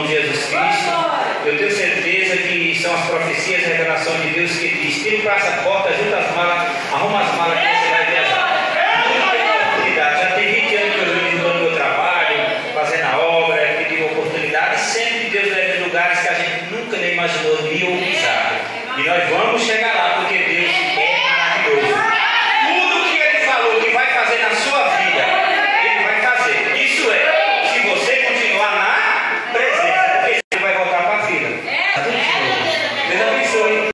nome de Jesus Cristo. Eu tenho certeza que são as profecias e a revelação de Deus que diz: tira o passaporte, ajuda as malas, arruma as malas que você vai viajar. Não tem oportunidade. Já tem 20 anos que eu estou no meu trabalho, fazendo a obra, que tive oportunidade, e sempre Deus leva em lugares que a gente nunca nem imaginou nem ousar. E nós vamos chegar lá, porque Deus é maravilhoso. Tudo que Ele falou que vai fazer na sua vida, Ele vai fazer. Isso é, se você continuar na presença, porque você vai voltar para a vida. Deus abençoe.